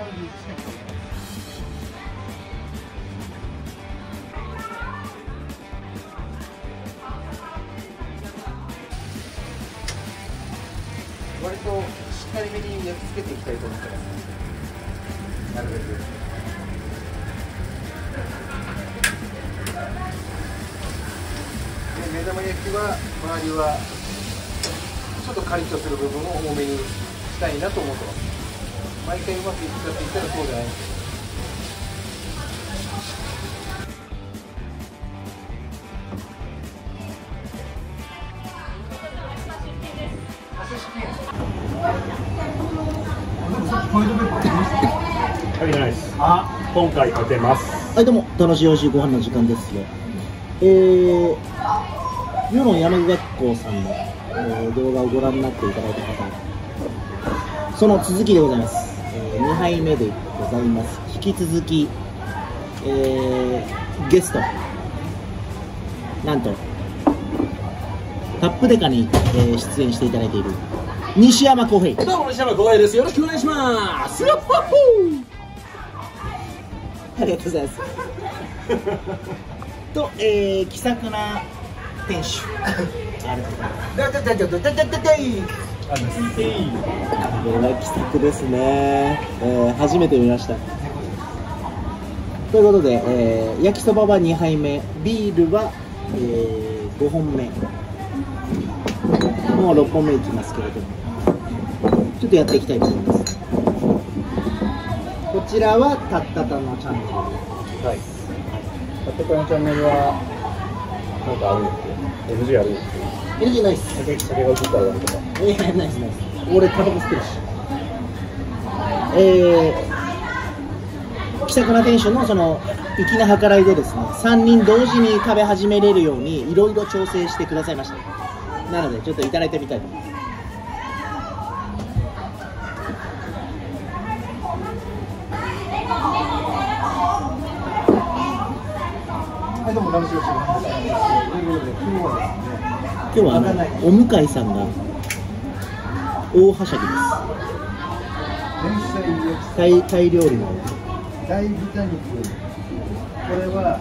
割としっかりめに焼き付けていきたいと思ってます。なるべく。で目玉焼きは周りはちょっとカリッとする部分を多めにしたいなと思ってます。毎回うまくいくかって言ったらそうじゃないんですけど。 はい、ナイス。今回当てます。 はい、どうも、楽しいおいしいご飯の時間ですよ。世論山学校さんの、動画をご覧になっていただいた方、その続きでございます。2杯目でございます。引き続き、ゲスト、なんと、タップデカに、出演していただいている西山浩平。 どうも西山浩平です。よろしくお願いします。よっほっほありがとうございます。と、気さくな店主。ありがとうございます。これは気さくですね。初めて見ました。ということで、焼きそばは2杯目、ビールは、5本目。もう6本目いきますけれども、ちょっとやっていきたいと思います。こちらはたったたのチャンネル。 はい。たったたのチャンネルはなんかあるんですよ。NG あるんですよ。 NG ないっす。 酒が映ったらダメとか。 ナイスナイスナイス。俺タバコ吸ってるし。気さくな店主のその粋な計らいでですね、3人同時に食べ始めれるようにいろいろ調整してくださいました。なのでちょっといただいてみたいと思います。 はい、どうも、ラムシロシです。ということで、 今日はお向井さんが大はしゃぎです。タイ料理の大豚肉、これは、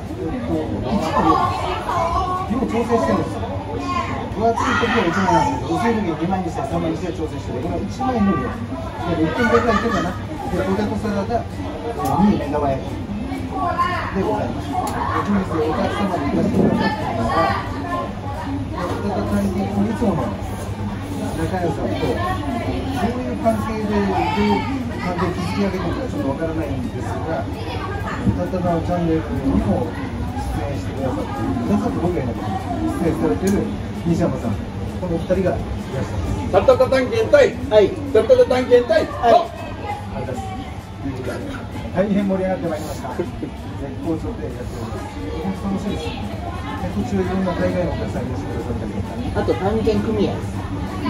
量調整してるんですよ。分厚い時は1枚なんですけど、薄い時に2枚にしたり3枚にしたり調整してる。これは1枚の量。で、1分ぐらいいけるかな。で、ポテトサラダ、2目玉焼きでございます。本日お客様に行かせてくださったのが、いつもの中谷さんと、どういう関係で、どういう関係を築き上げてるかちょっとわからないんですが、たったのチャンネルにも出演してくださって、僕がいなくて出演されている西山さん、このお二人がいらっしゃいます。 たったた探検隊。 はい。 たったた探検隊。 はい。 大変盛り上がってまいりました。絶好調でやっております。本当楽しいです。途中いろんな海外のお客さんいらっしゃってくださったりとか。 あと探検組合です。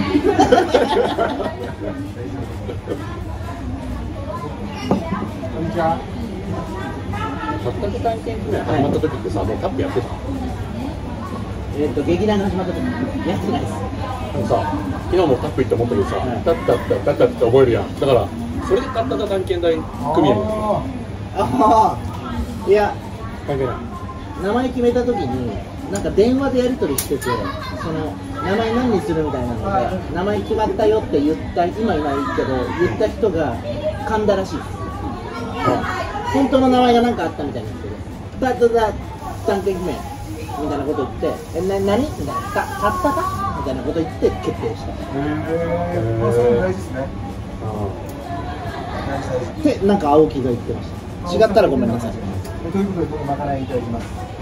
こんにちは。 たったた探検組合始まった時ってさ、もうタップやってた。 劇団が始まった時やってないです。 さ、昨日もタップ行って思ったけどさ、タッタッタッタッって覚えるやん。だからそれでたったた探検隊組合。 ああ、いや、 関係ない。 名前決めた時になんか電話でやり取りしてて、その名前何にするみたいなので、名前決まったよって言った、今いないけど言った人が噛んだらしいです。本当の名前が何かあったみたいなんですけど、たったた探検組合みたいなこと言って、何みたいな、たったかみたいなこと言って決定した。 それ大事ですね。 ってなんか青木が言ってました。違ったらごめんなさい。 ということで、このまかないいただきます。絶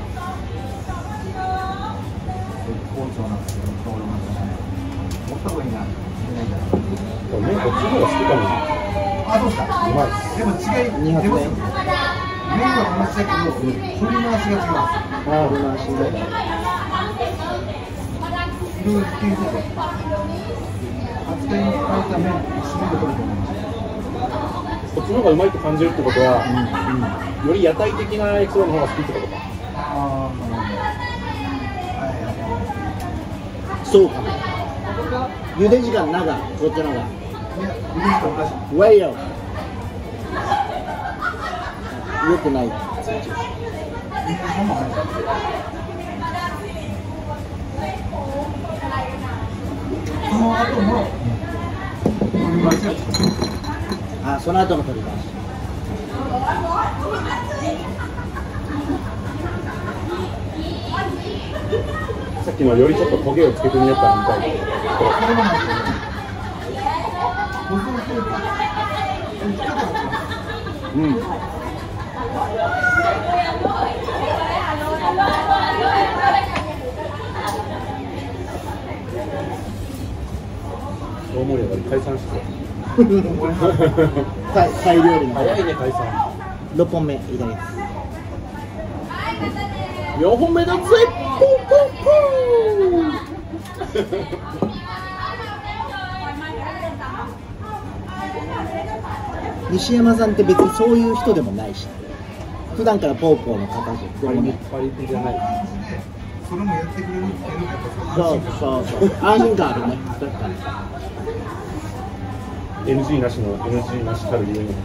好調なんですよ。これ持った方がいいな。 麺こっちの方が好きかも。 あ、そうですか。 うまいです。 でも違い出ますよ。麺は同じだけど、振り回しが違うんですよ。 振り回しね。 いろいろ聞いてて、扱いに変えた麺、一緒に取ると思います。 こっちの方がうまいと感じるってことは、より屋台的な焼きそばの方が好きってことか。 そうかも。茹で時間長い、こっちの方が。 いや、茹で時間おかしい。 ウェイヨ。 良くない数値。 その後も取り回しはあ、その後の取り回し。 さっきのよりちょっと焦げをつけてみようかなみたいな。 これもなんですよね。保存すると生き方が違う。 うん。大盛り上がり解散してタイ料理の早いね解散。 6本目いただきます。 4本目だぜ。 西山さんって別にそういう人でもないし、普段からポーポーの方でもない。 パリピじゃない。 それもやってくれるっていうのがやっぱそうそうそう、安心感あるね。確かに。 NG なしの NG なしたるゆえに。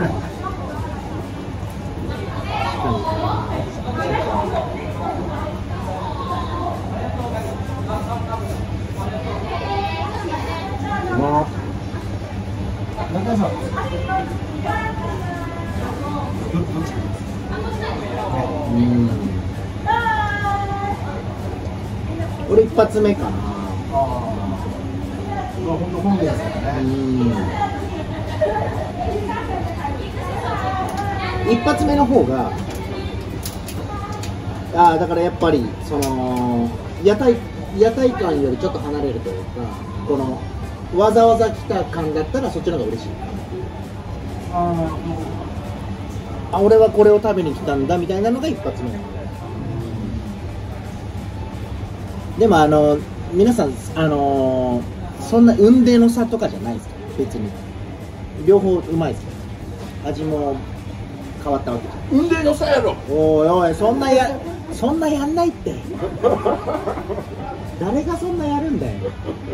中井さん、どっち？ 俺一発目かな。 ああ、本当本ですからね。 一発目の方が、だからやっぱりその屋台感よりちょっと離れるというか、このわざわざ来た感だったらそっちの方が嬉しい。俺はこれを食べに来たんだみたいなのが一発目なので。でも皆さんそんな雲泥の差とかじゃないですか。別に両方うまいですから味も変わったわけじゃん。 雲泥の差やろ。 おいおい、そんなやんないって誰がそんなやるんだよ。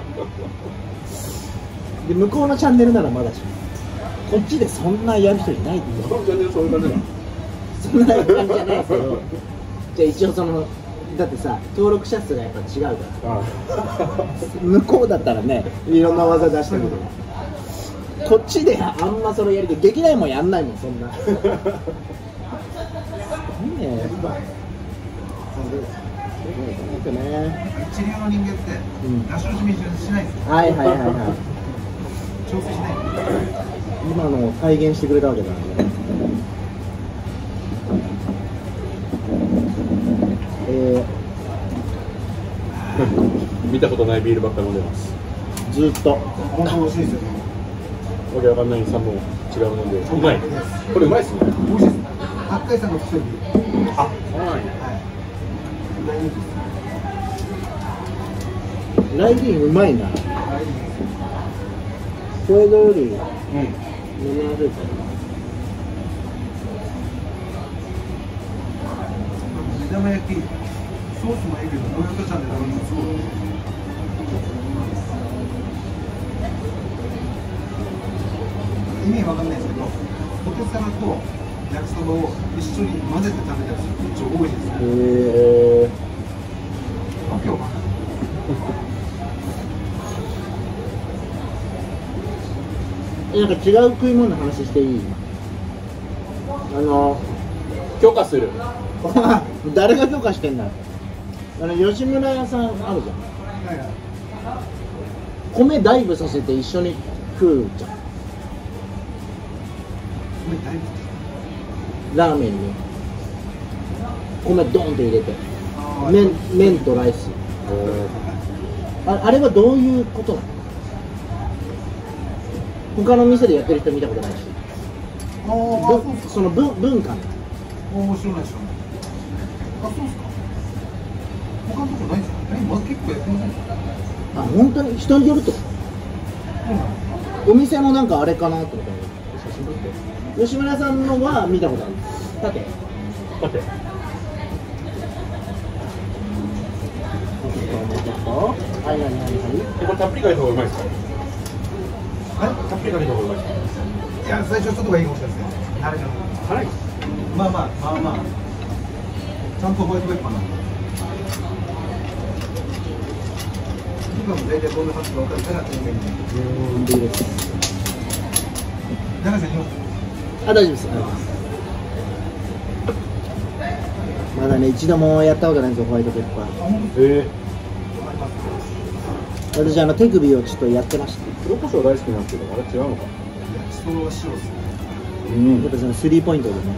で向こうのチャンネルならまだしも、こっちでそんなやる人いないってこのチャンネルそういう感じなの。 そんな感じじゃないですけど、じゃあ一応だってさ、登録者数がやっぱ違うから向こうだったらね、いろんな技出してるけど、こっちであんまそれやりできないもんやんないもん、そんな。ねえ、 一流の人間って出し惜しみしないんですよ。 はいはいはいはい。 調整しない。 今のを再現してくれたわけだね。 見たことないビールばっか飲んでます。 ずっと本当美味しいですよ。 わけわかんない3本違う飲んでうまい。これうまいっすね。 美味しいです。八海山の薬。 あ、そうなんや。 ライディンうまいな。これより飲みやすいかな。 目玉焼き、ソースもいいけど、こういうチャンネルもすごい。意味わかんないですけど、ポテサラと焼きそばを一緒に混ぜて食べたりする人多いですね。わけわかんない。 なんか違う食い物の話していい？ 許可する。 誰が許可してんだ。吉村屋さんあるじゃん。 はいはい。 米ダイブさせて一緒に食うじゃん。 米大好ラーメンに米ドンって入れて、麺とライス。あれはどういうことなの？他の店でやってる人見たことないし、その文化ね。 面白いでしょ。あ、そうですか。他のとこないですか。結構やってませんか。 あ、本当に人によると。お店のなんかあれかなと思った。写真撮って。吉村さんのは見たことある。縦。はい。 これたっぷりかけた方がうまいですか？ はい。 たっぷりかけた方がうまいですか？ いや、最初ちょっとがいいかもしれないですね。あれじゃない。 辛い。 まあまあまあまあちゃんとホワイトペッパーなんだ。今も大体どんな感じか分かるから多めに。 完璧です。 長瀬いきます。 あ、大丈夫です。まだね、一度もやったことないんですよ、ホワイトペッパー。私、手首をちょっとやってまして。 黒胡椒大好きなんですけど、あれ違うのか。 焼きそばは塩ですね。 やっぱそのスリーポイントでね。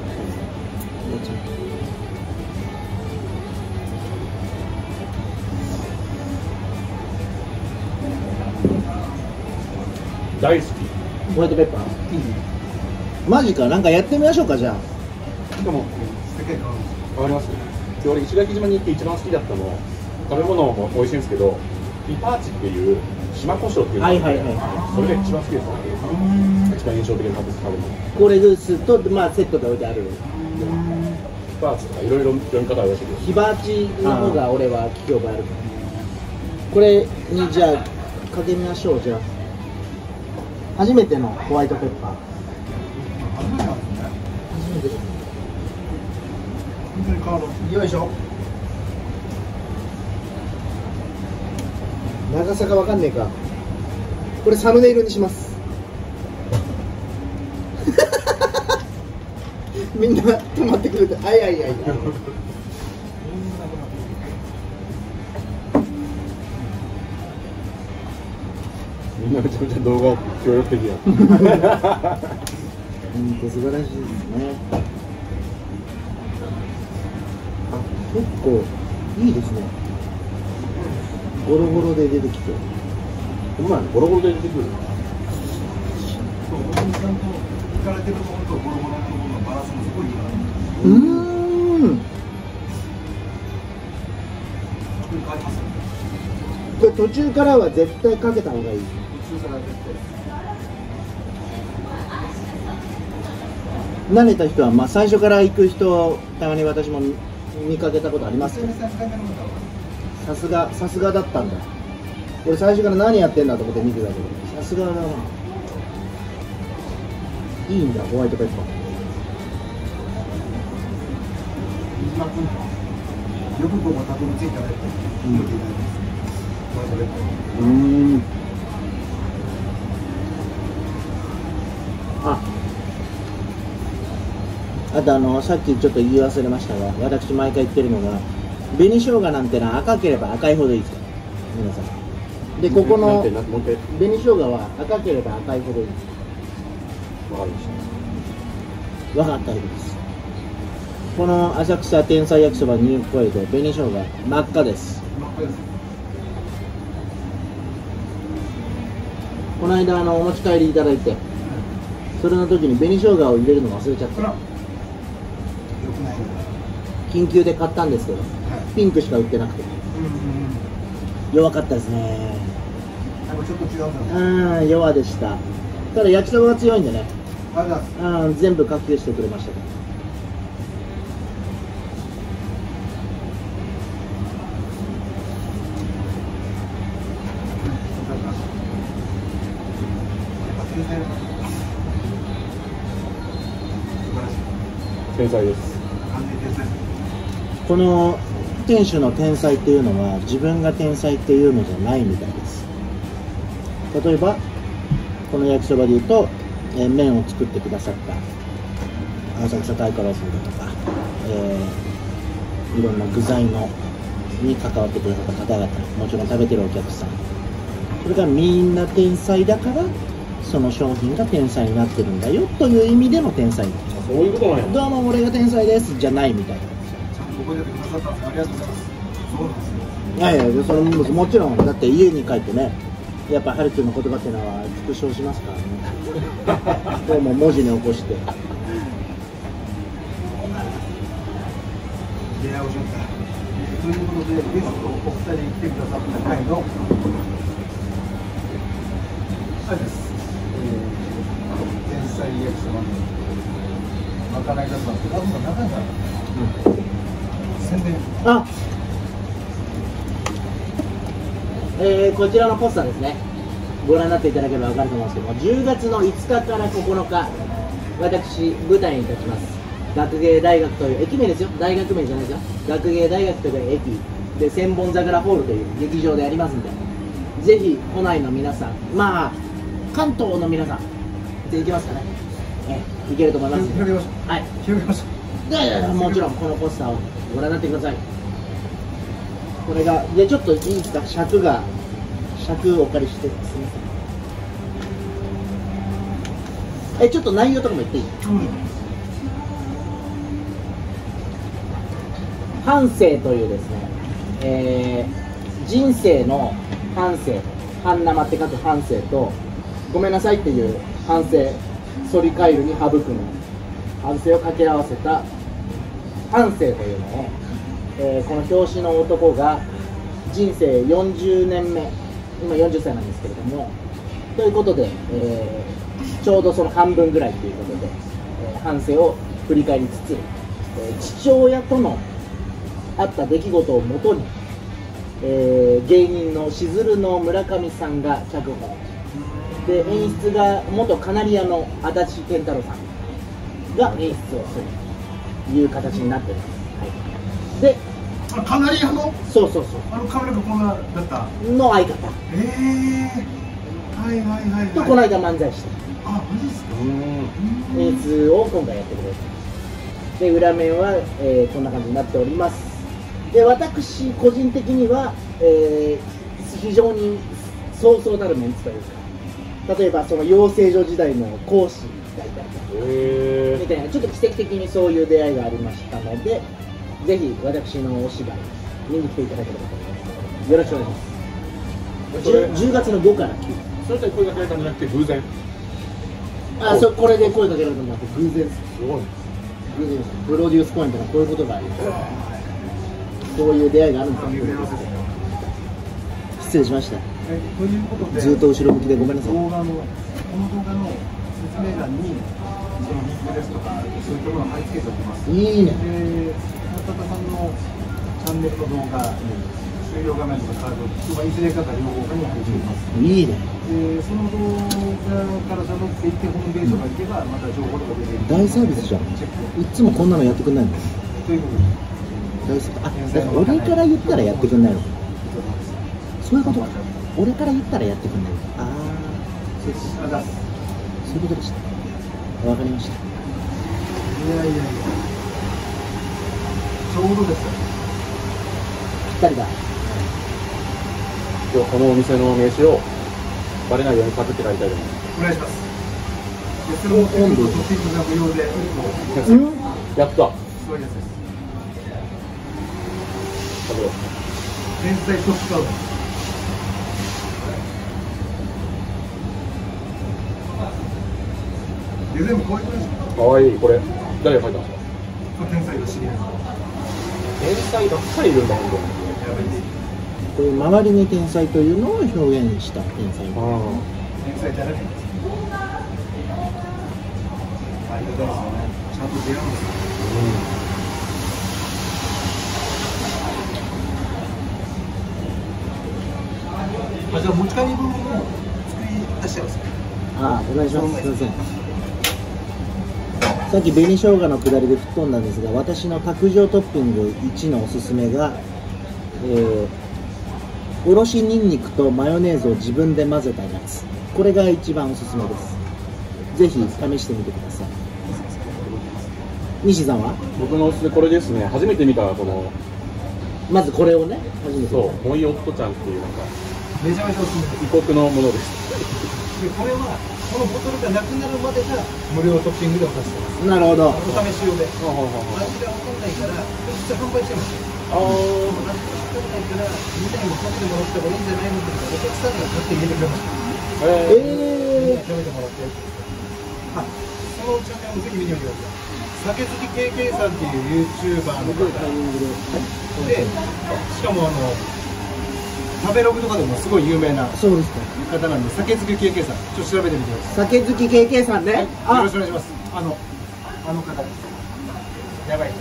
大好き。 ホワイトペッパー。マジか、なんかやってみましょうか、じゃあ。 でも、 世界変わるんですよ。 わかります。で、俺石垣島に行って一番好きだったの、食べ物も美味しいんですけど、ピパーチっていう島胡椒っていうのがあって、それが一番好きです。一番印象的な食べ物。 コーレグースと、まあ、セットで置いてある。 ピパーチとかいろいろ読み方あるらしいです。 ヒバーチの方が俺は聞き覚えある。これにじゃあかけましょう。じゃあ初めてのホワイトペッパー。 初めてなんですね。 初めてです。 本当に変わる。よいしょ。 長さがわかんねえか。これサムネイルにします。みんな止まってくれて、あいあいあい。 みんなめちゃめちゃ動画協力的や。 本当素晴らしいですね。結構いいですね。ゴロゴロで出てきて。 ほんまやね、ゴロゴロで出てくる。 おじさんと行かれてるところとボロボロのところのバランスもすごいいいから。変わりますよね。 これ途中からは絶対かけた方がいい。 途中から絶慣れた人は、まあ、最初から行く人、たまに私も見かけたことありますけど、さすがだったんだ。俺最初から何やってんだと思って見てたけど、さすがだな。いいんだ、ホワイトペッパー。 よくここたどり着いたねって思っていただきます。ホワイトペッパー。 あとさっきちょっと言い忘れましたが、私毎回言ってるのが、紅生姜なんてのは赤ければ赤いほどいいですから皆さん。でここのもう一回紅生姜は赤ければ赤いほどいいです。 わかりまし分かったらいいです。この浅草天才焼きそば2個で紅生姜真っ赤です。この間お持ち帰りいただいて、それの時に紅生姜を入れるの忘れちゃった。緊急で買ったんですけど、ピンクしか売ってなくて、弱かったですね。 ちょっと違う。 弱でした。ただ焼きそばが強いんでね、全部かけしてくれましたから。 天才です。 この店主の天才っていうのは自分が天才っていうのじゃないみたいです。例えばこの焼きそばでいうと、麺を作ってくださった浅草タイカローさんだとか、いろんな具材に関わってくださった方々、もちろん食べてるお客さん、それからみんな天才だからその商品が天才になってるんだよという意味での天才。 そういうことなんや。 どうも俺が天才ですじゃないみたいな。 覚えてくださったんです。ありがとうございます。そうなんですよ。 いやいや、それもちろんだって家に帰ってね、やっぱハルキューの言葉っていうのは復唱しますからね。どうも文字に起こして。 出会いをしました。ということでゲストお二人来てくださった回のあれです。天才焼きそばのまかないだったんですけど、中にある宣伝。 こちらのポスターですね、ご覧になっていただければ分かると思うんですけども、10月の5日から9日私舞台に立ちます。 学芸大学という駅名ですよ、大学名じゃないですよ、学芸大学という駅で千本桜ホールという劇場でありますんで、ぜひ都内の皆さん、まあ関東の皆さんで行けますかね、行けると思いますんで、 広げましょう。 はい、 広げましょう。 いやもちろんこのポスターをご覧になってください。これがでちょっといいですか、尺お借りしてすみません。ちょっと内容とかも言っていい？半生というですね、人生の半生、半生って書く半生と、ごめんなさいっていう反省、反り返るに省くの反省を掛け合わせた半生というのを、この表紙の男が人生40年目、今40歳なんですけれども、ということで、ちょうどその半分ぐらいということで、半生を振り返りつつ、父親とのあった出来事をもとに、芸人のしずるの村上さんが脚本で、演出が元カナリアの足立健太郎さんが演出をするという形になっております。はい、で、 カナリアのそうカメラがこんなだったの相方、 はいとこの間漫才して、 あ、マジですか。 演出を今回やってくれる。で、裏面は、こんな感じになっております。で、私個人的には、非常にそうそうたるメンツというか、例えばその養成所時代の講師がいたりとか、みたいな、ちょっと奇跡的にそういう出会いがありましたので、ぜひ私のお芝居見に来ていただければと思います。よろしくお願いします。10月の5から9。 それと声かけられたんじゃなくて偶然。 これで声かけられたんじゃなくて偶然です。 すごい。 偶然です。プロデュースポイントがこういうことがあります。そういう出会いがあるんですよ。失礼しました。 ということで、 ずっと後ろ向きでごめんなさい。 この動画の説明欄にそのリンクですとかそういったものを貼り付けておきます。 いいね。 中田さんのチャンネルの動画、終了画面とかカード、いずれかが両方に貼り付けます。 いいね。 その動画から辿っていってホームページとか行けばまた情報とか出てくる。 大サービスじゃん。いつもこんなのやってくんないの？ ということで。 俺から言ったらやってくんないの？そういうことか。俺から言ったらやってくんないの？ああ、そういうことでした。わかりました。 いやちょうどですよ。 ぴったりだ。 今日このお店の名刺をバレないようにパクって帰りたいと思います。 お願いします。それも温度とティップが無料で、 やった。 そういうやつです。 食べよう。 天才トップカウダー。デザインも可愛くないですか。 かわいい。これ誰が書いたんですか。 天才が知り合い。 天才ばっかりいるんだ、本当に。 やばいです。 こういう周りに天才というのを表現した天才。 天才だらけです。ありがたいですよね。ちゃんと出会うんですよ。じゃあ持ち帰り分も作り出しちゃいます。 お願いします。すみません。さっき紅生姜の下りで吹っ飛んだんですが、私の卓上トッピング1のおすすめが、おろしにんにくとマヨネーズを自分で混ぜたやつ。これが一番おすすめです。ぜひ試してみてください。西さんは？ 僕のおすすめこれですね。初めて見たこの。 まずこれをね、初めて。 そう、モイオットちゃんっていうなんかめちゃめちゃおすすめです。 異国のものです。 でこれはこのボトルがなくなるまでが無料トッピングでお貸ししてます。 なるほど。 お試し用で。味が分かんないから実際販売してます。味が分かんないからみんなにも買ってもらった方がいいんじゃないのってお客さんが買って入れてくれました。食べてもらって。そのチャンネルもぜひ見てみてください。酒好き KK さんっていう YouTuber の方で、しかも食べログとかでもすごい有名なそうですか。 方なんで、酒好き KK さん、ちょっと調べてみてください。 酒好き KK さんね。 よろしくお願いします。あの方です。やばい。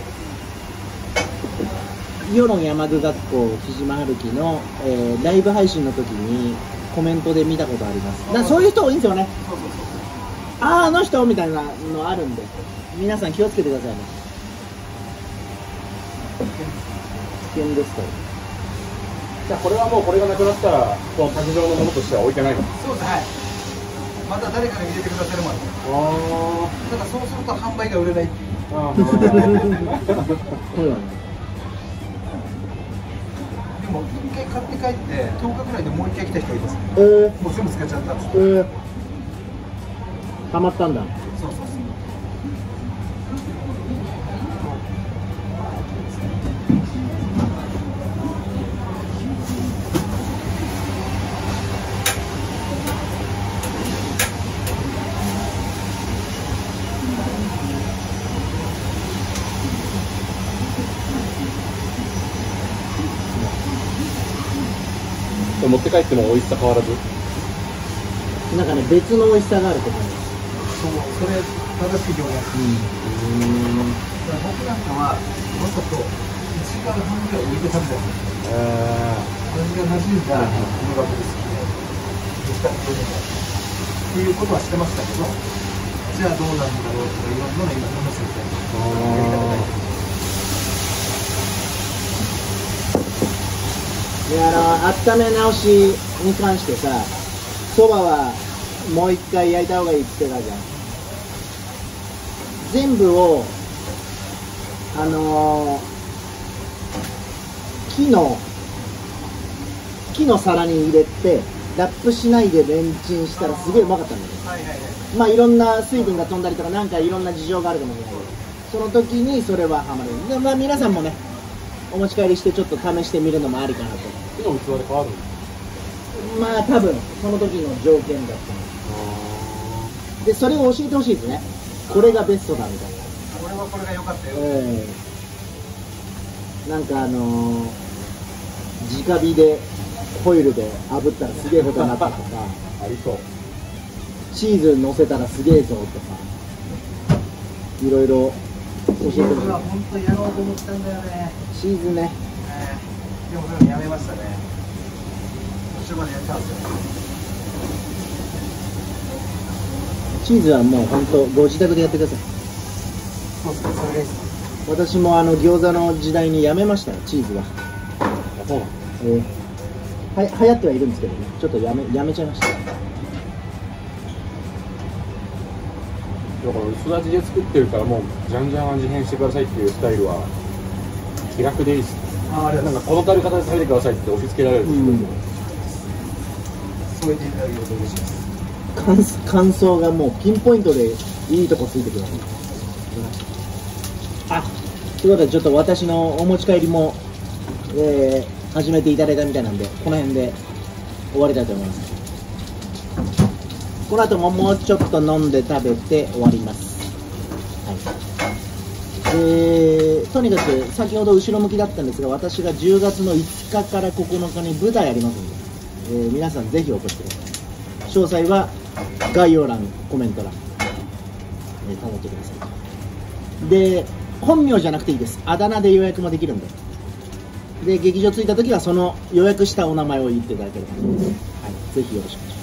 世論山具学校木島春樹の、ライブ配信の時にコメントで見たことあります。だからそういう人多いんですよね。 そう。 あの人みたいなのあるんで、皆さん気をつけてくださいね。 危険ですから。 じゃあこれはもうこれがなくなったらこの卓上のものとしては置いてないの？ そうです、はい。また誰かが入れてくださるまで。ただそうすると販売が売れないっていう。でも一回買って帰って10日ぐらいでもう一回来た人います、ね。もう全部使っちゃったんです。 ハマったんだ。 そうそうそう。 持って帰っても美味しさ変わらず。 なんかね、別の美味しさがあると思います。 そう、それ正しい表現。僕なんかはわざと1時間半ぐらい置いて食べたんですよ。味が馴染んだこの学ですよね。出したことでもっていうことはしてましたけど、じゃあどうなんだろうとかいろんなの今試してみたいな。 いや、温め直しに関してさ、そばはもう一回焼いた方がいいって言ってたじゃん。全部を木の皿に入れてラップしないでレンチンしたらすげえうまかったんだよ。まあいろんな水分が飛んだりとかなんかいろんな事情があるかもしれないけど、その時にそれはハマる。で、まあ皆さんもね、お持ち帰りしてちょっと試してみるのもありかなと。 木の器で変わるんですか？ まあ多分その時の条件だったので、それを教えてほしいですね。これがベストだみたいな。 俺はこれが良かったよ。 なんか直火でホイルで炙ったらすげえことになったとかありそう。 チーズ乗せたらすげえぞとかいろいろ教えてほしい。 僕は本当にやろうと思ったんだよね。 チーズね。 でもそれやめましたね。途中までやったんですよ。 チーズはもう本当ご自宅でやってください。 そうですね、それがいいです。 私も餃子の時代にやめましたよ、チーズは。 そう流行ってはいるんですけどね、ちょっとやめちゃいました。 だから薄味で作ってるからもうじゃんじゃん味変してくださいっていうスタイルは気楽でいいですね。なんかこの食べ方で食べてくださいって押し付けられるんですけど、 そう言っていただけると嬉しいです。 感想がもうピンポイントでいいとこついてくる。あ、ということでちょっと私のお持ち帰りも、始めていただいたみたいなんで、この辺で終わりたいと思います。この後ももうちょっと飲んで食べて終わります。はい。とにかく先ほど後ろ向きだったんですが、私が10月の5日から9日に舞台ありますので、皆さんぜひお越しください。詳細は概要欄、コメント欄、頼ってください。で、本名じゃなくていいです。あだ名で予約もできるんで。で、劇場着いた時はその予約したお名前を言っていただければ、はい、ぜひよろしくお願いします。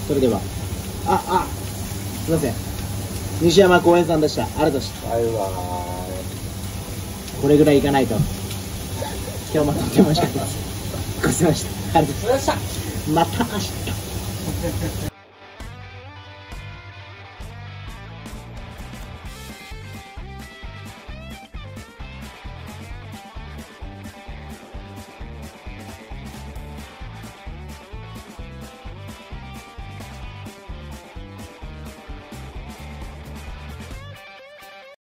それでは、すいません。西山公園さんでした。ありがとうございました。 バイバイ。 これぐらいいかないと。今日もとっても美味しかったです。ごちそうさまでした。ありがとうございました。また明日。